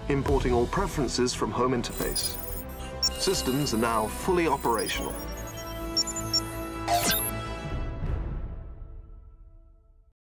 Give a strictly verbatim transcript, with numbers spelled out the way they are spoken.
importing all preferences from home interface. Systems are now fully operational.